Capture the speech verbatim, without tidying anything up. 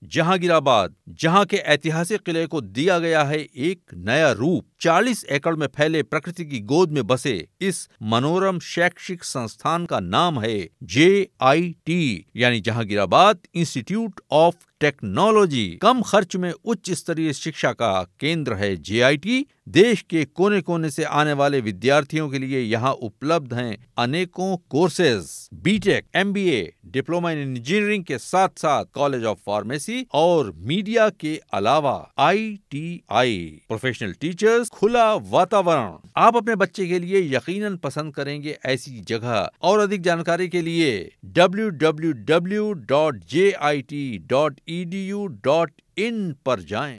जहांगीराबाद, जहां के ऐतिहासिक किले को दिया गया है एक नया रूप। चालीस एकड़ में फैले प्रकृति की गोद में बसे इस मनोरम शैक्षिक संस्थान का नाम है जे आई टी यानी जहांगीराबाद इंस्टीट्यूट ऑफ टेक्नोलॉजी। कम खर्च में उच्च स्तरीय शिक्षा का केंद्र है जे आई टी। देश के कोने कोने से आने वाले विद्यार्थियों के लिए यहाँ उपलब्ध हैं अनेकों courses, B Tech, M B A, diploma in engineering के साथ साथ कॉलेज ऑफ फार्मेसी और मीडिया के अलावा I T I, professional teachers, खुला वातावरण। आप अपने बच्चे के लिए यकीनन पसंद करेंगे ऐसी जगह। और अधिक जानकारी के लिए W W W dot J I T dot E D U dot in पर जाएं।